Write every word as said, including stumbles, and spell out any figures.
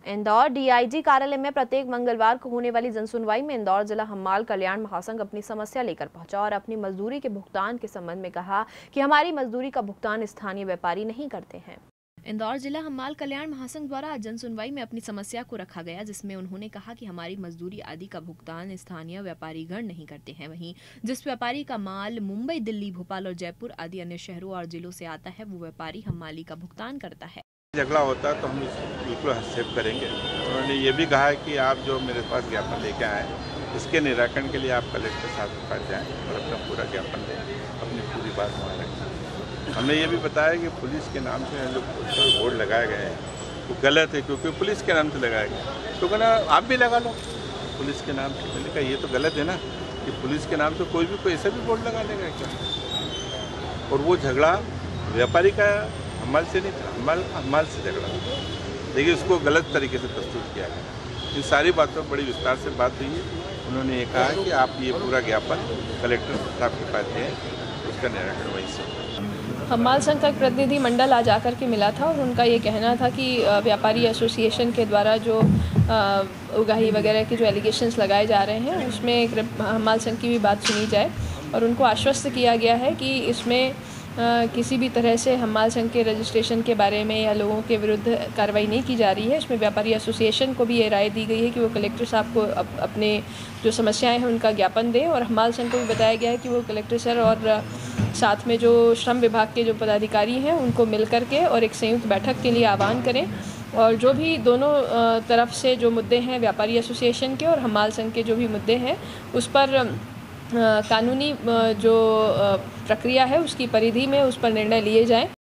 Indore DIG कार्यालय में प्रत्येक मंगलवार को होने वाली जनसुनवाई में इंदौर जिला हम्माल कल्याण महासंघ अपनी समस्या लेकर पहुंचा और अपनी मजदूरी के भुगतान के संबंध में कहा कि हमारी मजदूरी का भुगतान स्थानीय व्यापारी नहीं करते हैं। इंदौर जिला हम्माल कल्याण महासंघ द्वारा आज जनसुनवाई में अपनी समस्या को रखा गया, जिसमें उन्होंने कहा कि हमारी मजदूरी आदि का भुगतान स्थानीय व्यापारी गण नहीं करते हैं। वहीं जिस व्यापारी का माल मुंबई, दिल्ली, भोपाल और जयपुर आदि अन्य शहरों और जिलों से आता है, वो व्यापारी हम्माली का भुगतान करता है। झगड़ा होता है तो हम बिल्कुल हस्तक्षेप करेंगे। उन्होंने ये भी कहा है कि आप जो मेरे पास ज्ञापन लेके आए, इसके निराकरण के लिए आप कलेक्टर साहब के पास जाएँ और अपना पूरा ज्ञापन दें, अपनी पूरी बात मान रखें। हमने ये भी बताया कि पुलिस के नाम से जो बोर्ड लगाए गए हैं वो गलत है, क्योंकि पुलिस के नाम से लगाया गया। तो कहना आप भी लगा लो पुलिस के नाम से। मैंने कहा ये तो गलत है ना कि पुलिस के नाम से कोई भी कोई ऐसा भी बोर्ड लगा लेगा क्या। और वो झगड़ा व्यापारी का हम्माल से नहीं था, हम्माल हम्माल से झगड़ा, लेकिन उसको गलत तरीके से प्रस्तुत किया गया। इन सारी बातों पर बड़ी विस्तार से बात हुई है। उन्होंने ये कहा कि आप ये पूरा ज्ञापन कलेक्टर साहब के पास दें, उसका निराकरण वहीं से। हम्माल संघ का एक प्रतिनिधि मंडल आज आकर के मिला था और उनका ये कहना था कि व्यापारी एसोसिएशन के द्वारा जो उगाही वगैरह के जो एलिगेशंस लगाए जा रहे हैं उसमें एक हम्माल संघ की भी बात सुनी जाए और उनको आश्वस्त किया गया है कि इसमें आ, किसी भी तरह से हम्माल संघ के रजिस्ट्रेशन के बारे में या लोगों के विरुद्ध कार्रवाई नहीं की जा रही है। इसमें व्यापारी एसोसिएशन को भी ये राय दी गई है कि वो कलेक्टर साहब को अप, अपने जो समस्याएं हैं उनका ज्ञापन दें और हम्माल संघ को भी बताया गया है कि वो कलेक्टर सर और साथ में जो श्रम विभाग के जो पदाधिकारी हैं उनको मिल कर के और एक संयुक्त बैठक के लिए आह्वान करें और जो भी दोनों तरफ से जो मुद्दे हैं व्यापारी एसोसिएशन के और हम्माल संघ के जो भी मुद्दे हैं उस पर कानूनी जो प्रक्रिया है उसकी परिधि में उस पर निर्णय लिए जाएं